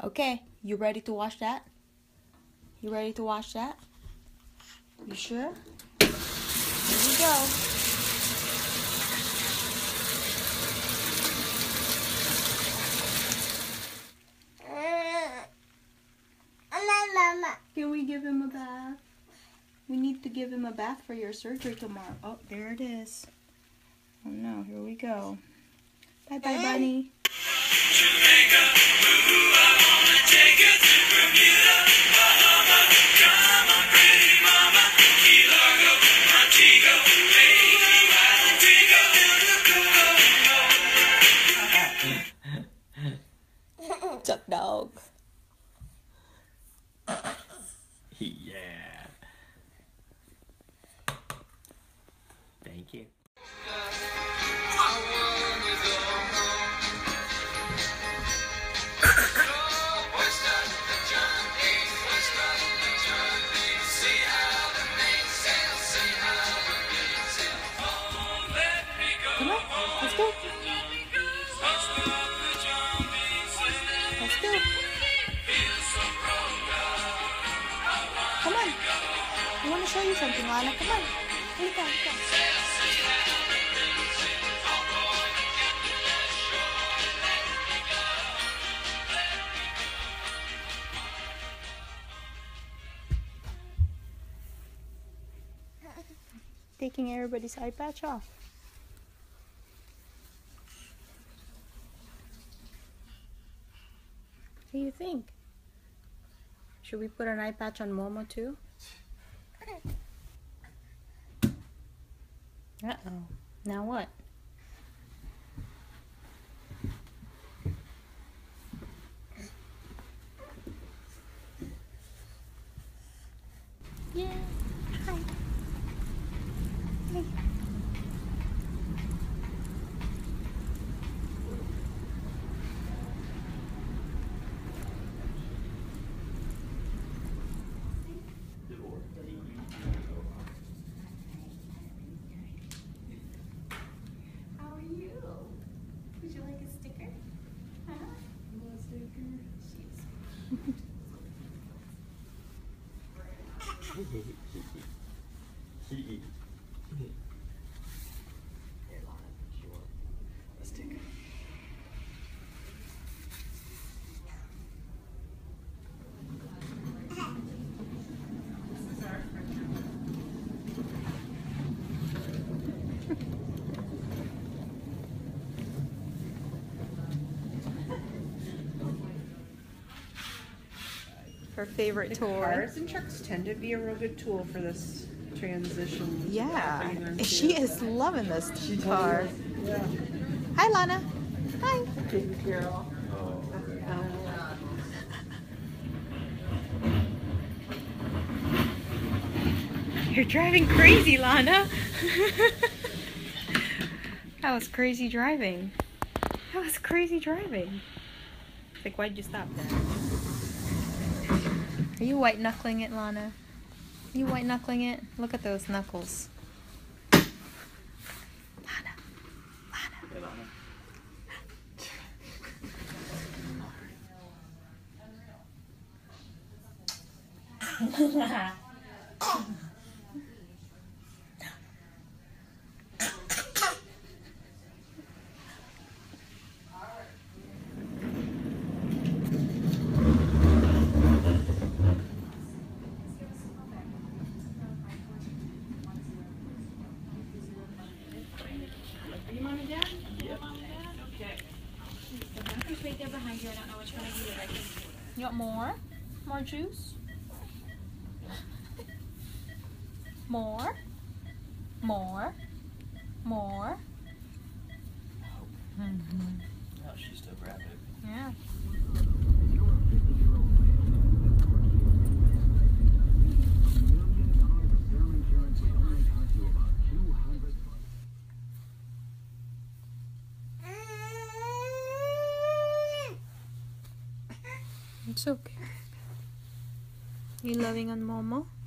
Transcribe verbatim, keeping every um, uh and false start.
Okay, you ready to watch that? You ready to watch that? You sure? Here we go. Can we give him a bath? We need to give him a bath for your surgery tomorrow. Oh, there it is. Oh no, here we go. Bye bye, bunny. Jamaica, ooh, I wanna take you to Bermuda, Bahama, come on, pretty mama, Key Largo, Montego, baby, Montego. Chuck dog. Yeah. Thank you. Come on, let's go. Let's go. Come on. I want to show you something, Lana. Come on. Here we go. Here we go. Taking everybody's eye patch off. What do you think? Should we put an eye patch on Momo too? Uh-oh. Now what? Yeah. Hi. Hey. How are you? Would you like a sticker? Huh? You want a sticker? She's Her favorite The toy. cars and trucks tend to be a real good tool for this transition. Yeah. into- She is loving this She car. totally is. Yeah. Hi, Lana. Hi. Taking care of. You're driving crazy, Lana. That was crazy driving. That was crazy driving. It's like, why'd you stop that? Are you white knuckling it, Lana? Are you white knuckling it? Look at those knuckles. Lana. Lana. Are you mom and dad? Yep. Mom and dad? Okay. The bunker's right there behind you. I don't know which one of you I can. You want more? More juice? More? More? More? Mm-hmm. Oh, she's still grabbing it. Yeah. It's okay. You loving on Momo?